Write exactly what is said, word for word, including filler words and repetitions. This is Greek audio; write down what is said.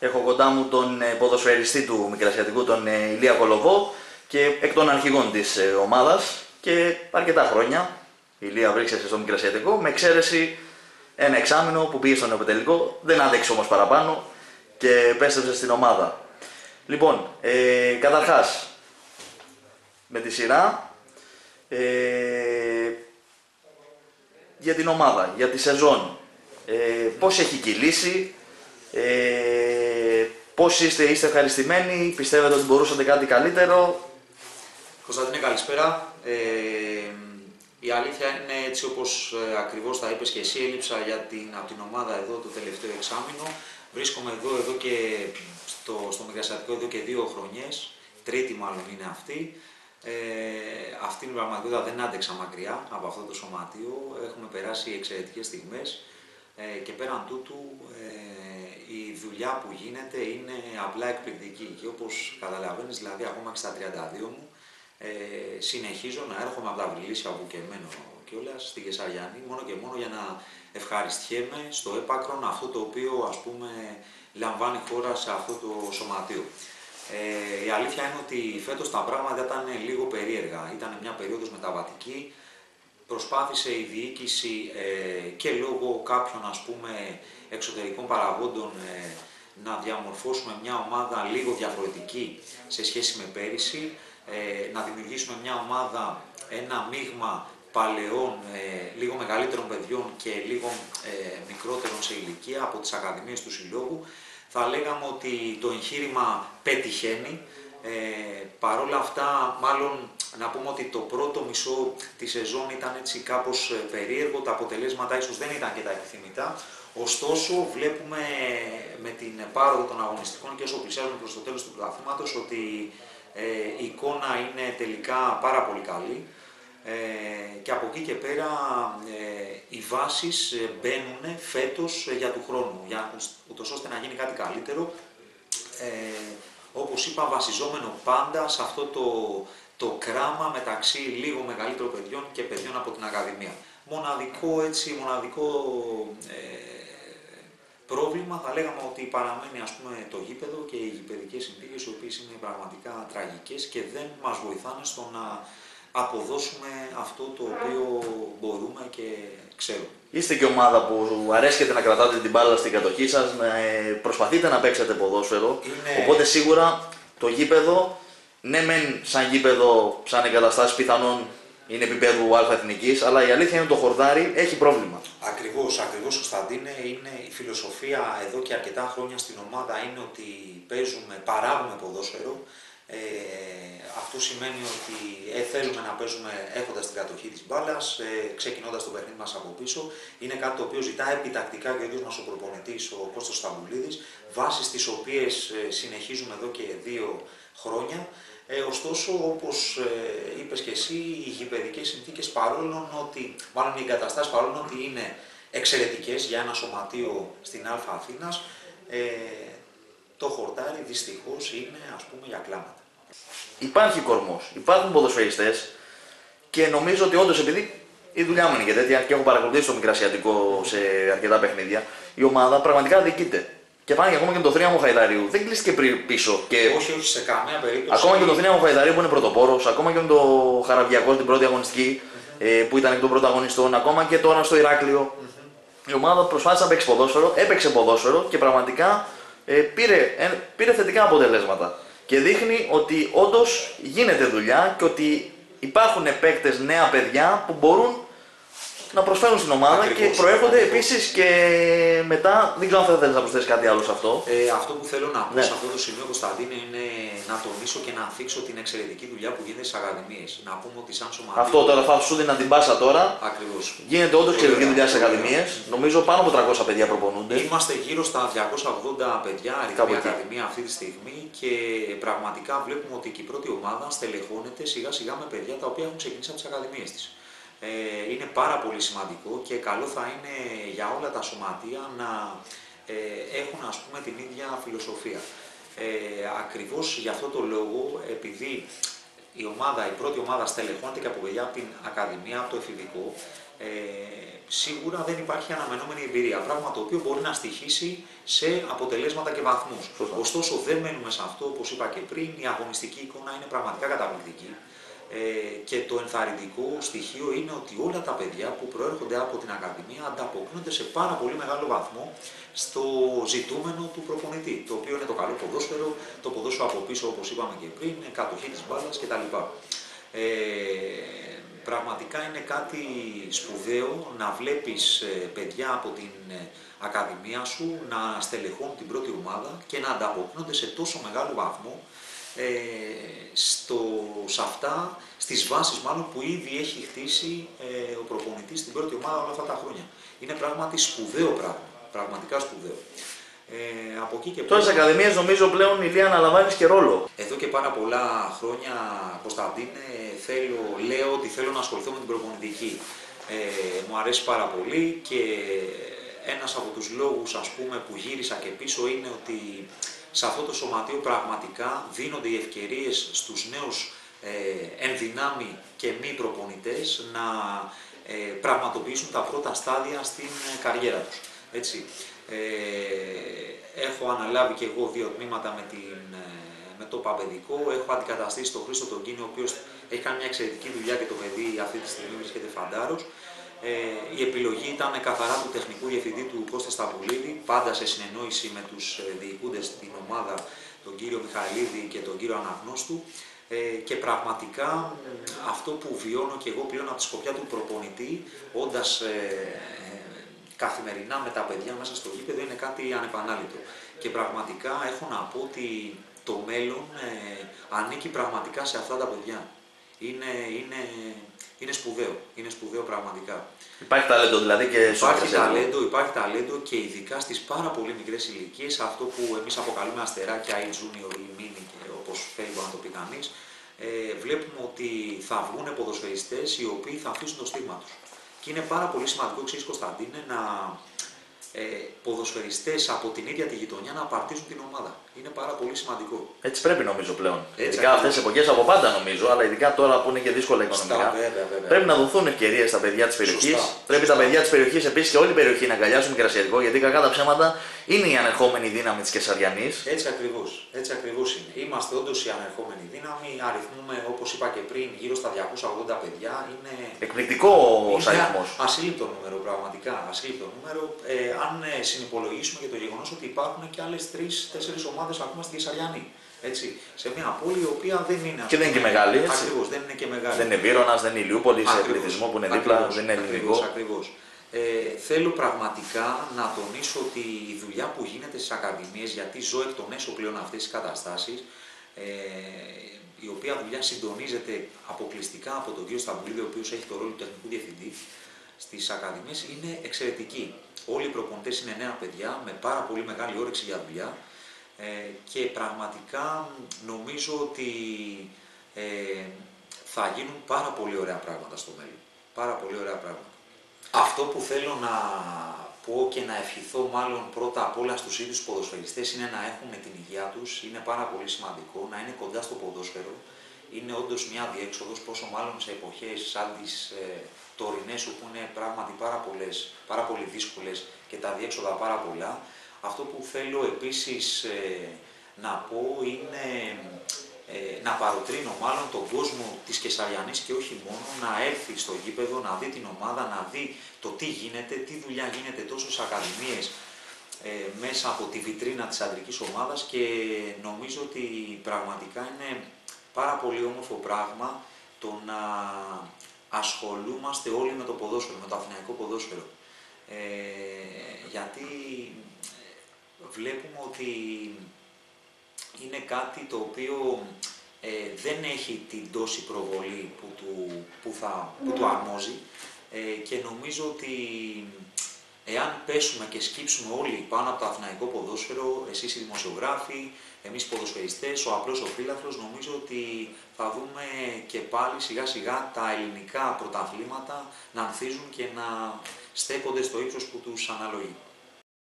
Έχω κοντά μου τον ποδοσφαιριστή του Μικρασιατικού, τον Ηλία Κολοβό, και εκ των αρχηγών της ομάδας και αρκετά χρόνια. Η Ηλία βρίσκεσαι στο Μικρασιατικό, με εξαίρεση ένα εξάμηνο που πήγε στον επιτελικό, δεν άντεξε όμως παραπάνω και επέστρεψε στην ομάδα. Λοιπόν, ε, καταρχάς, με τη σειρά, ε, για την ομάδα, για τη σεζόν, ε, πώς έχει κυλήσει, ε, πώς είστε, είστε ευχαριστημένοι, πιστεύετε ότι μπορούσατε κάτι καλύτερο? Κωνσταντίνε, καλησπέρα. Ε, η αλήθεια είναι έτσι όπως ε, ακριβώς τα είπες και εσύ, έλειψα για την, από την ομάδα εδώ το τελευταίο εξάμηνο. Βρίσκομαι εδώ, εδώ και στο, στο Μικρασιατικό εδώ και δύο χρονιές, τρίτη μάλλον είναι αυτή. Ε, αυτή την πραγματικότητα δεν άντεξα μακριά από αυτό το σωματείο, έχουμε περάσει εξαιρετικές στιγμές ε, και πέραν τούτου ε, η δουλειά που γίνεται είναι απλά εκπληκτική και όπως καταλαβαίνεις, δηλαδή ακόμα και στα τριάντα δύο μου ε, συνεχίζω να έρχομαι από τα Βρυλίσια όπου και μένω κιόλας στη Κεσαριανή μόνο και μόνο για να ευχαριστιέμαι στο έπακρον αυτό το οποίο ας πούμε λαμβάνει χώρα σε αυτό το σωματείο. Ε, η αλήθεια είναι ότι φέτος τα πράγματα ήταν λίγο περίεργα. Ήταν μια περίοδος μεταβατική. Προσπάθησε η διοίκηση ε, και λόγω κάποιων ας πούμε εξωτερικών παραγόντων ε, να διαμορφώσουμε μια ομάδα λίγο διαφορετική σε σχέση με πέρυσι, ε, να δημιουργήσουμε μια ομάδα, ένα μείγμα παλαιών, ε, λίγο μεγαλύτερων παιδιών και λίγο ε, μικρότερων σε ηλικία από τις ακαδημίες του Συλλόγου. Θα λέγαμε ότι το εγχείρημα πετυχαίνει. Ε, Παρ' όλα αυτά, μάλλον να πούμε ότι το πρώτο μισό της σεζόν ήταν έτσι κάπως περίεργο, τα αποτελέσματα ίσως δεν ήταν και τα επιθυμητά. Ωστόσο, βλέπουμε με την πάροδο των αγωνιστικών και όσο πλησιάζουμε προς το τέλος του πρωταθλήματος ότι ε, η εικόνα είναι τελικά πάρα πολύ καλή. Ε, και από εκεί και πέρα ε, οι βάσεις μπαίνουν φέτος για του χρόνου, για, ούτως ώστε να γίνει κάτι καλύτερο, ε, όπως είπα βασιζόμενο πάντα σε αυτό το, το κράμα μεταξύ λίγο μεγαλύτερων παιδιών και παιδιών από την Ακαδημία. Μοναδικό, έτσι, μοναδικό ε, πρόβλημα θα λέγαμε ότι παραμένει ας πούμε το γήπεδο και οι γηπεδικές συνθήκες, οι οποίες είναι πραγματικά τραγικές και δεν μας βοηθάνε στο να αποδώσουμε αυτό το οποίο μπορούμε και ξέρουμε. Είστε και ομάδα που αρέσκεται να κρατάτε την μπάλα στην κατοχή σας, να προσπαθείτε να παίξετε ποδόσφαιρο, είναι... οπότε σίγουρα το γήπεδο, ναι μεν σαν γήπεδο, σαν εγκαταστάσεις πιθανόν είναι επίπεδου Α εθνικής, αλλά η αλήθεια είναι ότι το χορτάρι έχει πρόβλημα. Ακριβώς, ακριβώς Κωνσταντίνε, είναι η φιλοσοφία εδώ και αρκετά χρόνια στην ομάδα είναι ότι παίζουμε, παράγουμε ποδόσφαιρο. Ε, αυτό σημαίνει ότι ε, θέλουμε να παίζουμε έχοντας την κατοχή της μπάλας, ε, ξεκινώντας το παιχνίδι μας από πίσω. Είναι κάτι το οποίο ζητά επιτακτικά και ο ίδιος μας ο προπονητής, ο Κώστας Σταμπουλίδης, βάσεις τις οποίες ε, συνεχίζουμε εδώ και δύο χρόνια. Ε, ωστόσο, όπως ε, είπες και εσύ, οι γηπεδικές συνθήκες παρόλο ότι, μάλλον οι εγκαταστάσεις παρόλο ότι είναι εξαιρετικές για ένα σωματείο στην Α Αθήνας, ε, το χορτάρι δυστυχώς είναι ας πούμε για κλάματα. Υπάρχει κορμός, υπάρχουν ποδοσφαιριστές και νομίζω ότι όντως επειδή η δουλειά μου είναι και τέτοια και έχω παρακολουθήσει το Μικρασιατικό σε αρκετά παιχνίδια, η ομάδα πραγματικά διοικείται. Και πάνε και ακόμα και με το Θρήναμο Χαϊδαρίου. Δεν κλείστηκε πίσω. Και... Όχι, όχι, σε καμία περίπτωση. Ακόμα και το Θρήναμο Χαϊδαρίου που είναι πρωτοπόρος, ακόμα και με το Χαραβιακό στην πρώτη αγωνιστική mm-hmm. ε, που ήταν εκ των πρωταγωνιστών, ακόμα και τώρα στο Ηράκλειο. Mm-hmm. Η ομάδα προσπάθησε να παίξει ποδόσφαιρο, έπαιξε ποδόσφαιρο και πραγματικά ε, πήρε, ε, πήρε θετικά αποτελέσματα. Και δείχνει ότι όντως γίνεται δουλειά και ότι υπάρχουν παίκτες, νέα παιδιά που μπορούν να προσφέρουν στην ομάδα. Ακριβώς, και προέρχονται ακριβώς. Επίσης και μετά, δεν ξέρω αν θα θέλεις να προσθέσεις κάτι άλλο σε αυτό. Ε, αυτό που θέλω να πω ναι. σε αυτό το σημείο, Κωνσταντίνε, είναι να τονίσω και να θίξω την εξαιρετική δουλειά που γίνεται στις ακαδημίες. Να πούμε ότι σαν σωματείο... Αυτό τώρα θα σου δίνω την πάσα τώρα. Ακριβώς. Γίνεται όντως εξαιρετική δουλειά στις ακαδημίες. Νομίζω πάνω από τριακόσια παιδιά προπονούνται. Είμαστε γύρω στα διακόσια ογδόντα παιδιά αριθμή ακαδημία αυτή τη στιγμή και πραγματικά βλέπουμε ότι και η πρώτη ομάδα στελεχώνεται σιγά σιγά με παιδιά τα οποία έχουν ξεκινήσει από τις ακαδημίες της. Ε, είναι πάρα πολύ σημαντικό και καλό θα είναι για όλα τα σωματεία να ε, έχουν ας πούμε την ίδια φιλοσοφία. Ε, ακριβώς για αυτό το λόγο, επειδή η, ομάδα, η πρώτη ομάδα στελεχώνεται και από παιδιά από την Ακαδημία, από το εφηβικό. Ε, σίγουρα δεν υπάρχει αναμενόμενη εμπειρία, πράγμα το οποίο μπορεί να στοιχήσει σε αποτελέσματα και βαθμούς. Ωστόσο δεν μένουμε σε αυτό, όπως είπα και πριν, η αγωνιστική εικόνα είναι πραγματικά καταπληκτική. Ε, και το ενθαρρυντικό στοιχείο είναι ότι όλα τα παιδιά που προέρχονται από την Ακαδημία ανταποκρίνονται σε πάρα πολύ μεγάλο βαθμό στο ζητούμενο του προπονητή, το οποίο είναι το καλό ποδόσφαιρο, το ποδόσφαιρο από πίσω όπως είπαμε και πριν, κατοχή της μπάλας κτλ. Ε, πραγματικά είναι κάτι σπουδαίο να βλέπεις παιδιά από την Ακαδημία σου να στελεχώνουν την πρώτη ομάδα και να ανταποκρίνονται σε τόσο μεγάλο βαθμό Ε, στο, σε αυτά, στις βάσεις μάλλον που ήδη έχει χτίσει ε, ο προπονητής στην πρώτη ομάδα όλα αυτά τα χρόνια. Είναι πράγματι σπουδαίο πράγμα, πραγματικά σπουδαίο. Ε, από εκεί και τώρα στις ακαδημίες νομίζω πλέον, Ηλία, αναλαμβάνεις και ρόλο. Εδώ και πάρα πολλά χρόνια, Κωνσταντίνε, θέλω, λέω ότι θέλω να ασχοληθώ με την προπονητική. Ε, μου αρέσει πάρα πολύ και ένας από τους λόγους, ας πούμε, που γύρισα και πίσω είναι ότι σε αυτό το σωματείο πραγματικά δίνονται οι ευκαιρίες στους νέους ε, ενδυνάμει και μη προπονητές να ε, πραγματοποιήσουν τα πρώτα στάδια στην ε, καριέρα τους. Έτσι. Ε, έχω αναλάβει και εγώ δύο τμήματα με, την, ε, με το παπαιδικό, έχω αντικαταστήσει τον Χρήστο τον Κίνη, ο οποίος έχει κάνει μια εξαιρετική δουλειά και το παιδί αυτή τη στιγμή βρίσκεται φαντάρος. Ε, η επιλογή ήταν καθαρά του τεχνικού διευθυντή του Κώστα Σταυρουλίδη, πάντα σε συνεννόηση με τους διοικούντες στην ομάδα, τον κύριο Μιχαηλίδη και τον κύριο Αναγνώστου. Ε, και πραγματικά αυτό που βιώνω και εγώ πλέον από τη σκοπιά του προπονητή, όντας ε, ε, καθημερινά με τα παιδιά μέσα στο γήπεδο, είναι κάτι ανεπανάληπτο. Και πραγματικά έχω να πω ότι το μέλλον ε, ανήκει πραγματικά σε αυτά τα παιδιά. Είναι, είναι, είναι σπουδαίο, είναι σπουδαίο πραγματικά. Υπάρχει ταλέντο δηλαδή και στο υπάρχει ταλέντο, υπάρχει ταλέντο και ειδικά στις πάρα πολύ μικρές ηλικίες, αυτό που εμείς αποκαλούμε αστεράκια ή junior ή mini, όπως θέλει να το πει κανείς, ε, βλέπουμε ότι θα βγουν ποδοσφαιριστές οι οποίοι θα αφήσουν το στίγμα τους. Και είναι πάρα πολύ σημαντικό, ξέρεις Κωνσταντίνε, να ε, ποδοσφαιριστές από την ίδια τη γειτονιά να απαρτίζουν την ομάδα. Είναι πάρα πολύ σημαντικό. Έτσι πρέπει νομίζω πλέον. Έτσι, ειδικά αυτές τις εποχές από πάντα νομίζω, αλλά ειδικά τώρα που είναι και δύσκολα οικονομικά. Στα, βέβαια, βέβαια. Πρέπει να δοθούν ευκαιρίες στα παιδιά της περιοχής. Σωστά, πρέπει σωστά. τα παιδιά της περιοχής επίσης και όλη η περιοχή να αγκαλιάσουν μικρασιατικό, γιατί κακά τα ψέματα είναι η ανερχόμενη δύναμη της Κεσαριανής. Έτσι ακριβώς, έτσι ακριβώς είναι. Είμαστε όντως η ανερχόμενη δύναμη. Αριθμούμε, όπως είπα και πριν, γύρω στα διακόσια ογδόντα παιδιά. Είναι εκπληκτικό ο αριθμός. Ασύλληπτο νούμερο, πραγματικά. Ασύλληπτο νούμερο. Ε, αν ε, συνυπολογίσουμε και το γεγονός ότι υπάρχουν και άλλες τρεις-τέσσερις ομάδες ακόμα στη Κεσαριανή. Έτσι, σε μια πόλη η οποία δεν είναι. Και δεν είναι και μεγάλη. Έτσι. Ακριβώς, δεν είναι και μεγάλη. Δεν είναι Βύρωνας, δεν είναι Ηλιούπολη, σε πληθυσμό που είναι δίπλα, ακριβώς, δεν είναι ελληνικό. Ακριβώς, ακριβώς. Ε, θέλω πραγματικά να τονίσω ότι η δουλειά που γίνεται στις ακαδημίες, γιατί ζω εκ των έσω πλέον αυτές τις καταστάσεις, ε, η οποία δουλειά συντονίζεται αποκλειστικά από τον κύριο Σταυρουλίδη, ο οποίος έχει το ρόλο του τεχνικού διευθυντή στις ακαδημίες, είναι εξαιρετική. Όλοι οι προπονητές είναι νέα παιδιά με πάρα πολύ μεγάλη όρεξη για δουλειά. Ε, και πραγματικά νομίζω ότι ε, θα γίνουν πάρα πολύ ωραία πράγματα στο μέλλον. Πάρα πολύ ωραία πράγματα. Αυτό που θέλω να πω και να ευχηθώ μάλλον πρώτα απ' όλα στους ίδιους ποδοσφαιριστές είναι να έχουν την υγεία τους, είναι πάρα πολύ σημαντικό, να είναι κοντά στο ποδόσφαιρο. Είναι όντως μια διέξοδος, πόσο μάλλον σε εποχές σαν τις ε, τωρινές όπου είναι πράγματι πάρα, πολλές, πάρα πολύ δύσκολες και τα διέξοδα πάρα πολλά. Αυτό που θέλω επίσης ε, να πω είναι ε, να παροτρύνω μάλλον τον κόσμο της Κεσαριανής και όχι μόνο να έρθει στο γήπεδο, να δει την ομάδα, να δει το τι γίνεται, τι δουλειά γίνεται τόσο στις ακαδημίες ε, μέσα από τη βιτρίνα της αντρικής ομάδας και νομίζω ότι πραγματικά είναι πάρα πολύ όμορφο πράγμα το να ασχολούμαστε όλοι με το ποδόσφαιρο, με το αθηναϊκό ποδόσφαιρο. Ε, γιατί βλέπουμε ότι είναι κάτι το οποίο ε, δεν έχει την τόση προβολή που του, που θα, που του αρμόζει ε, και νομίζω ότι εάν πέσουμε και σκύψουμε όλοι πάνω από το αθηναϊκό ποδόσφαιρο, εσείς οι δημοσιογράφοι, εμείς οι ποδοσφαιριστές, ο απλός ο φύλαθλος, νομίζω ότι θα δούμε και πάλι σιγά σιγά τα ελληνικά πρωταθλήματα να ανθίζουν και να στέκονται στο ύψος που τους αναλογεί.